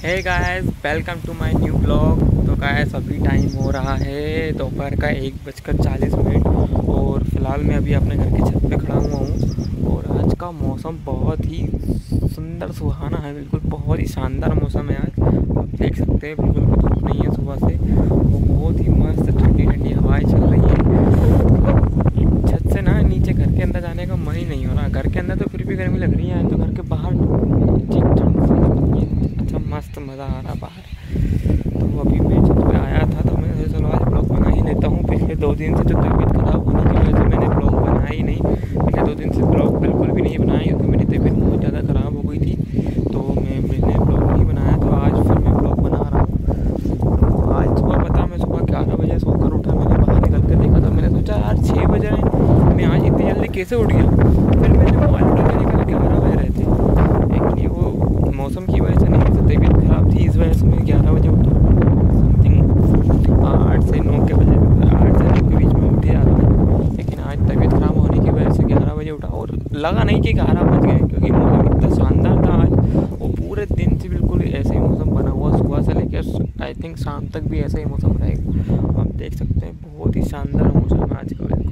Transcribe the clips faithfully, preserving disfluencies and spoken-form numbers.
Hey guys, welcome to my new blog. तो guys अभी time हो रहा है दोपहर का एक बजकर चालीस मिनट और फ़िलहाल मैं अभी अपने घर की छत पे खड़ा हुआ हूँ। और आज का मौसम बहुत ही सुंदर सुहाना है, बिल्कुल बहुत ही शानदार मौसम है आज। आप देख सकते हैं बिल्कुल भी धूप नहीं है सुबह से और बहुत ही मस्त ठंडी ठंडी हवाएं चल रही है। छत से ना नीचे घर के अंदर जाने का मन ही नहीं हो रहा। घर के अंदर तो फिर भी गर्मी लग रही है, तो घर के बाहर ठीक ठंड सी लग रही है। अच्छा मस्त मज़ा आ रहा बाहर। तो अभी मैं छत पे आया था तो मैंने सोचा चलो आज ब्लॉग बना ही लेता हूँ। पिछले दो दिन से तो तबीयत ख़राब होने की वजह से मैंने ब्लॉग बनाया ही नहीं। पिछले दो दिन से ब्लॉग बिल्कुल भी नहीं बनाया क्योंकि मेरी तबीयत बहुत ज़्यादा ख़राब हो गई थी, तो मैं मैंने ब्लॉग नहीं बनाया। तो आज फिर मैं ब्लॉग बना रहा हूँ। तो आज सुबह पता मैं सुबह ग्यारह बजे सोकर उठा। मैंने बाहर निकल कर देखा तो मैंने सोचा यार छः बजे मैं आज इतनी जल्दी कैसे उठ गया। फिर मैंने मोबाइल उठा के देखा ग्यारह बज रहे थे। एक्चुअली वो मौसम की वजह से नहीं, तो तबीयत ख़राब थी इस वजह से मैं ग्यारह बजे उठा। समथिंग आठ से नौ के बजे आठ से नौ के बीच में उठ गया था, लेकिन आज तबीयत ख़राब होने की वजह से ग्यारह बजे उठा। और लगा नहीं कि ग्यारह बज गए क्योंकि मौसम इतना शानदार था आज। और पूरे दिन से बिल्कुल ऐसे ही मौसम बना हुआ, सुबह से लेकर आई थिंक शाम तक भी ऐसा ही मौसम रहेगा। आप देख सकते हैं बहुत ही शानदार मौसम है आज का।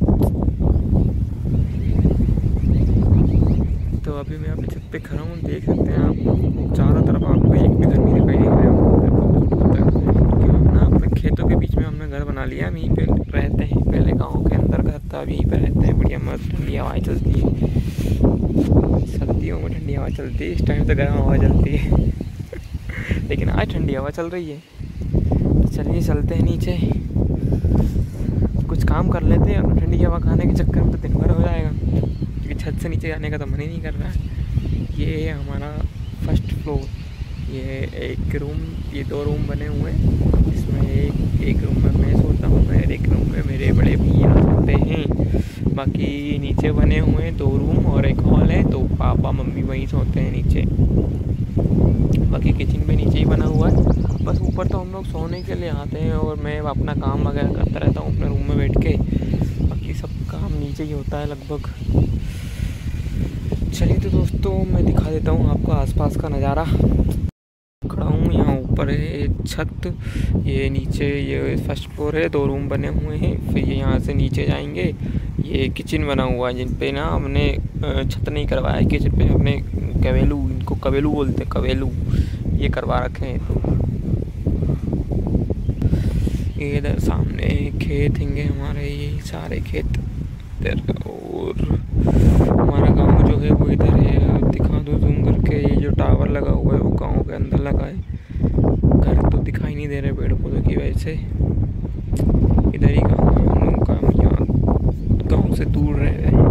तो अभी मैं अपनी छत पे खड़ा हूँ, देख सकते हैं आप चारों तरफ आपको एक भी घर नहीं दिखाई दे रहा है। क्योंकि हम ना अपने खेतों के बीच में हमने घर बना लिया, हम यहीं पे रहते हैं। पहले गांव के अंदर घर था, अब यहीं पे रहते हैं। बढ़िया मस्त ठंडी हवाएं चलती है, सर्दियों में ठंडी हवा चलती है, इस टाइम तो गर्म हवा चलती है लेकिन आज ठंडी हवा चल रही है। तो चलिए चलते हैं नीचे, कुछ काम कर लेते हैं। और ठंडी हवा खाने के चक्कर में तो दिन भर हो जाएगा क्योंकि छत से नीचे जाने का तो मन ही नहीं कर रहा है। ये है हमारा फर्स्ट फ्लोर। ये एक रूम, ये दो रूम बने हुए हैं। इसमें एक एक रूम में मैं सोता हूँ और एक रूम में मेरे बड़े भैया सोते हैं। बाकी नीचे बने हुए हैं दो रूम और एक हॉल है, तो पापा मम्मी वहीं सोते हैं नीचे। बाकी किचन भी नीचे ही बना हुआ है। बस ऊपर तो हम लोग सोने के लिए आते हैं और मैं अपना काम वगैरह करता रहता हूँ अपने रूम में बैठ के। बाकी सब काम नीचे ही होता है लगभग। चलिए तो दोस्तों मैं दिखा देता हूँ आपको आसपास का नज़ारा। खड़ा हूँ यहाँ ऊपर है छत, ये नीचे ये फर्स्ट फ्लोर है, दो रूम बने हुए हैं। फिर ये यहाँ से नीचे जाएंगे, ये किचन बना हुआ है जिन पे ना हमने छत नहीं करवाया है। किचन पे हमने कवेलू, इनको कवेलू बोलते हैं, कवेलू ये करवा रखे हैं। तो ये इधर सामने खेत होंगे हमारे, ये सारे खेत इधर। और हमारा गांव जो है वो इधर है, दिखा दो जूम करके। ये जो टावर लगा हुआ है वो गांव के अंदर लगा है। घर तो दिखाई नहीं दे रहे पेड़ पौधों की वजह से। इधर ही गाँव है हम लोगों का, यहाँ गाँव से दूर रह रहे हैं।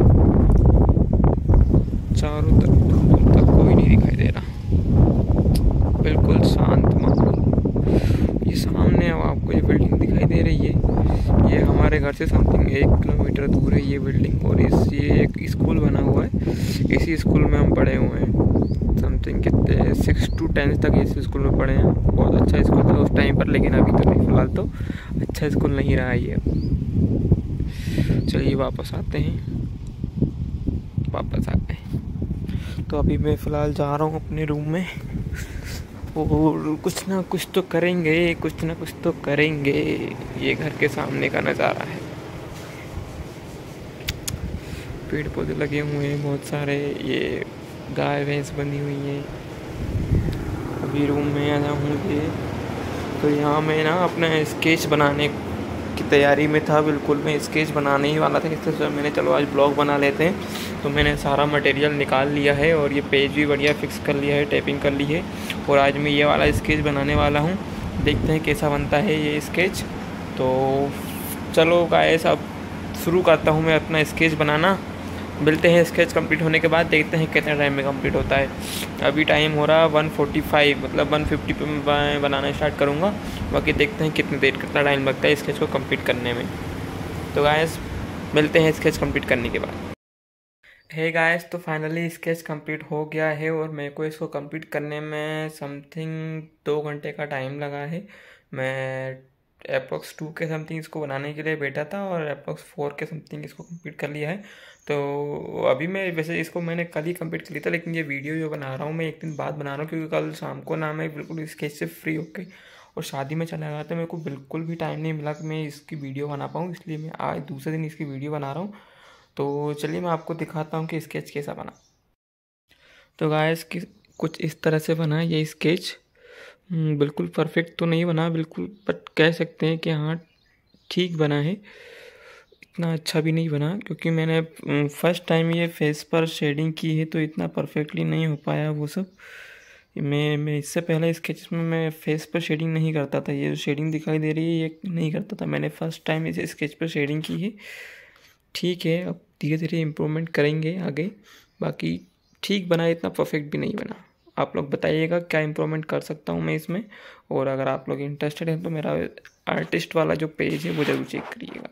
चारों तरफ दूर दूर तक कोई नहीं दिखाई दे रहा, बिल्कुल शांत माहौल। ये सामने अब आपको ये बिल्डिंग दिखाई दे रही है, ये हमारे घर से समथिंग एक किलोमीटर दूर है ये बिल्डिंग। और इस ये एक स्कूल बना हुआ है, इसी स्कूल में हम पढ़े हुए हैं। समथिंग कितने सिक्स टू टेंथ तक इस स्कूल में पढ़े हैं। बहुत अच्छा स्कूल था उस टाइम पर, लेकिन अभी तो नहीं, फ़िलहाल तो अच्छा स्कूल नहीं रहा ये। चलिए वापस आते हैं, वापस आ गए। तो अभी मैं फ़िलहाल जा रहा हूँ अपने रूम में और कुछ ना कुछ तो करेंगे, कुछ ना कुछ तो करेंगे। ये घर के सामने का नज़ारा है, पेड़ पौधे लगे हुए हैं बहुत सारे, ये गाय भैंस बंधी हुई हैं। अभी रूम में आया हूँ ये, तो यहाँ मैं ना अपना स्केच बनाने की तैयारी में था। बिल्कुल मैं स्केच बनाने ही वाला था, इससे मैंने चलो आज ब्लॉग बना लेते हैं। तो मैंने सारा मटेरियल निकाल लिया है और ये पेज भी बढ़िया फिक्स कर लिया है, टैपिंग कर ली है। और आज मैं ये वाला स्केच बनाने वाला हूँ, देखते हैं कैसा बनता है ये स्केच। तो चलो गाइस अब शुरू करता हूँ मैं अपना स्केच बनाना। मिलते हैं स्केच कंप्लीट होने के बाद, देखते हैं कितने टाइम में कंप्लीट होता है। अभी टाइम हो रहा है वन फोर्टी फाइव, मतलब वन फिफ्टी पे मैं बनाना स्टार्ट करूँगा। बाकी देखते हैं कितनी देर कितना टाइम लगता है स्केच को कंप्लीट करने में। तो गाइस मिलते हैं स्केच कंप्लीट करने के बाद। हे गाइस, तो फाइनली स्केच कंप्लीट हो गया है और मेरे को इसको कंप्लीट करने में समथिंग दो घंटे का टाइम लगा है। मैं अप्रॉक्स टू के समथिंग इसको बनाने के लिए बैठा था और अप्रॉक्स फोर के समथिंग इसको कंप्लीट कर लिया है। तो अभी मैं वैसे इसको मैंने कल ही कंप्लीट कर लिया था, लेकिन ये वीडियो जो बना रहा हूँ मैं एक दिन बाद बना रहा हूँ, क्योंकि कल शाम को ना मैं बिल्कुल स्केच से फ्री होके और शादी में चला गया था। मेरे को बिल्कुल भी टाइम नहीं मिला कि मैं इसकी वीडियो बना पाऊँ, इसलिए मैं आज दूसरे दिन इसकी वीडियो बना रहा हूँ। तो चलिए मैं आपको दिखाता हूँ कि स्केच कैसा बना। तो गाइस कि कुछ इस तरह से बना ये स्केच। बिल्कुल परफेक्ट तो नहीं बना बिल्कुल, बट कह सकते हैं कि हाँ ठीक बना है। इतना अच्छा भी नहीं बना, क्योंकि मैंने फर्स्ट टाइम ये फेस पर शेडिंग की है, तो इतना परफेक्टली नहीं हो पाया वो सब। मैं मैं इससे पहले स्केच में मैं फेस पर शेडिंग नहीं करता था। ये जो शेडिंग दिखाई दे रही है ये नहीं करता था, मैंने फर्स्ट टाइम इस स्केच पर शेडिंग की है। ठीक है, अब धीरे धीरे इम्प्रूवमेंट करेंगे आगे। बाकी ठीक बना, इतना परफेक्ट भी नहीं बना। आप लोग बताइएगा क्या इम्प्रूवमेंट कर सकता हूँ मैं इसमें। और अगर आप लोग इंटरेस्टेड हैं तो मेरा आर्टिस्ट वाला जो पेज है वो जरूर चेक करिएगा।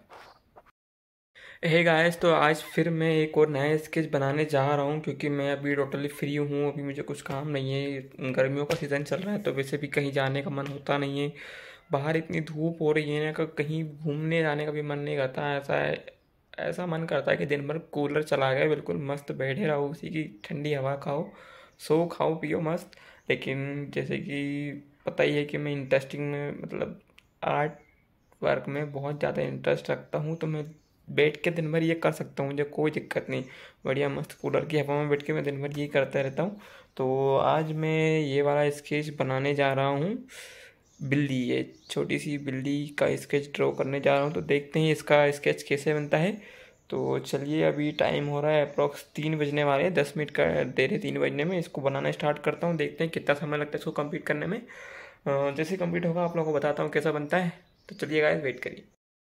हे गाइस, तो आज फिर मैं एक और नया स्केच बनाने जा रहा हूँ, क्योंकि मैं अभी टोटली फ्री हूँ। अभी मुझे कुछ काम नहीं है, गर्मियों का सीज़न चल रहा है, तो वैसे भी कहीं जाने का मन होता नहीं है। बाहर इतनी धूप हो रही है ना कि कहीं घूमने जाने का भी मन नहीं करता। ऐसा है ऐसा मन करता है कि दिन भर कूलर चला गया, बिल्कुल मस्त बैठे रहो, उसी की ठंडी हवा खाओ, सो खाओ पियो मस्त। लेकिन जैसे कि पता ही है कि मैं इंटरेस्टिंग में मतलब आर्ट वर्क में बहुत ज़्यादा इंटरेस्ट रखता हूँ, तो मैं बैठ के दिन भर ये कर सकता हूँ, मुझे कोई दिक्कत नहीं। बढ़िया मस्त कूलर की हवा में बैठ के मैं दिन भर ये करता रहता हूँ। तो आज मैं ये वाला स्केच बनाने जा रहा हूँ। बिल्ली, ये छोटी सी बिल्ली का स्केच ड्रॉ करने जा रहा हूँ। तो देखते हैं इसका स्केच कैसे बनता है। तो चलिए, अभी टाइम हो रहा है अप्रॉक्स तीन बजने वाले हैं, दस मिनट का देर है तीन बजने में। इसको बनाना स्टार्ट करता हूँ, देखते हैं कितना समय लगता है इसको कंप्लीट करने में। जैसे कंप्लीट होगा आप लोगों को बताता हूँ कैसा बनता है। तो चलिए गाइस, वेट करिए।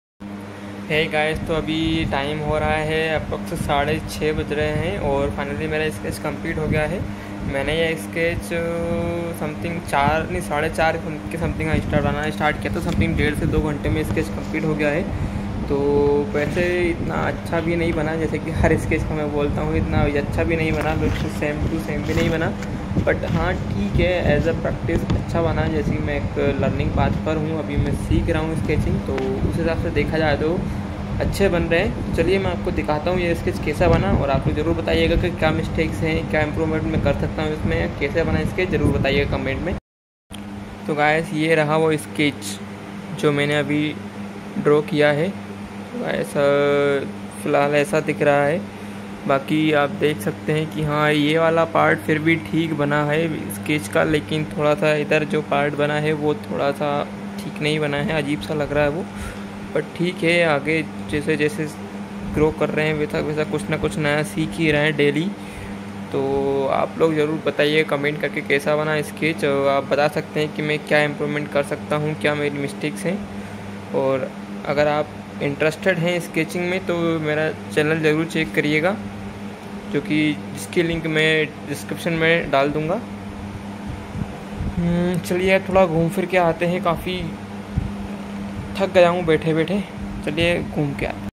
है गाइस, तो अभी टाइम हो रहा है अप्रॉक्स साढ़े छः बज रहे हैं और फाइनली मेरा स्केच कंप्लीट हो गया है। मैंने ये स्केच समथिंग चार नहीं साढ़े चार के समथिंग स्टार्ट बनाना स्टार्ट किया, तो समथिंग डेढ़ से दो घंटे में स्केच कंप्लीट हो गया है। तो वैसे इतना अच्छा भी नहीं बना, जैसे कि हर स्केच का मैं बोलता हूँ, इतना अच्छा भी नहीं बना, बिल्कुल सेम टू सेम भी नहीं बना। बट हाँ ठीक है, एज अ प्रैक्टिस अच्छा बना। जैसे कि मैं एक लर्निंग पाथ पर हूँ, अभी मैं सीख रहा हूँ स्केचिंग, तो उस हिसाब से देखा जाए तो अच्छे बन रहे हैं। चलिए मैं आपको दिखाता हूँ ये स्केच कैसा बना, और आप लोग ज़रूर बताइएगा कि क्या मिस्टेक्स हैं, क्या इंप्रूवमेंट मैं कर सकता हूँ इसमें, कैसे बना स्केच ज़रूर बताइएगा कमेंट में। तो गाइस, ये रहा वो स्केच जो मैंने अभी ड्रॉ किया है। तो ऐसा फ़िलहाल ऐसा दिख रहा है। बाकी आप देख सकते हैं कि हाँ ये वाला पार्ट फिर भी ठीक बना है स्केच का, लेकिन थोड़ा सा इधर जो पार्ट बना है वो थोड़ा सा ठीक नहीं बना है, अजीब सा लग रहा है वो। बट ठीक है, आगे जैसे जैसे ग्रो कर रहे हैं वैसा वैसा कुछ ना कुछ नया सीख ही रहे हैं डेली। तो आप लोग ज़रूर बताइए कमेंट करके कैसा बना स्केच। आप बता सकते हैं कि मैं क्या इम्प्रूवमेंट कर सकता हूँ, क्या मेरी मिस्टेक्स हैं। और अगर आप इंटरेस्टेड हैं स्केचिंग में तो मेरा चैनल ज़रूर चेक करिएगा, जो कि जिसकी लिंक मैं डिस्क्रिप्शन में डाल दूँगा। चलिए थोड़ा घूम फिर के आते हैं, काफ़ी थक गया हूँ बैठे बैठे। चलिए घूम के आते हैं।